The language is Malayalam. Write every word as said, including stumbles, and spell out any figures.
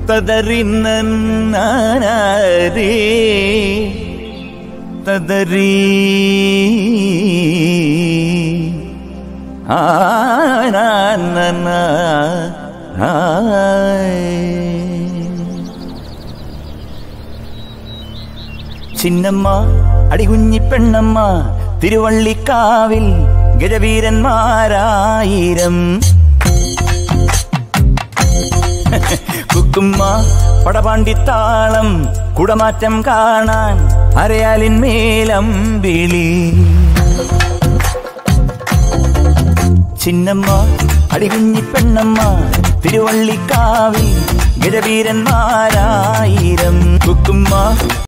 തദറിന്നേ തദരീ ചിന്നമ്മ അടികുഞ്ഞി പെണ്ണമ്മ തിരുവള്ളിക്കാവിൽ ഗജവീരന്മാരായിരം കുക്കുമ്മ പടപാണ്ടിത്താളം കുടമാറ്റം കാണാൻ അരയാലിന്മേലമ്പിളി ചിന്നമ്മ അടികുഞ്ഞി പെണ്ണമ്മ തിരുവള്ളിക്കാവിൽ ഗജവീരന്മാരായിരം കുക്കുമ്മ